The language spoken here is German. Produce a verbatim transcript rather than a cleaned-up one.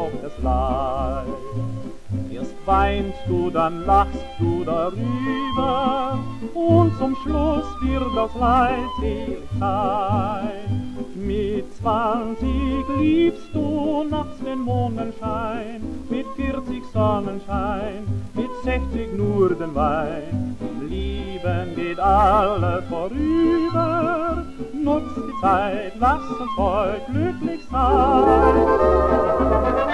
auch das Leid. Erst weinst du, dann lachst du darüber, und zum Schluss wird aus Leid Seligkeit. Mit zwanzig liebst du nachts den Mondenschein, mit vierzig Sonnenschein, mit sechzig nur den Wein. Im Lieben geht alles vorüber, nutzt die Zeit, lass uns heute glücklich sein.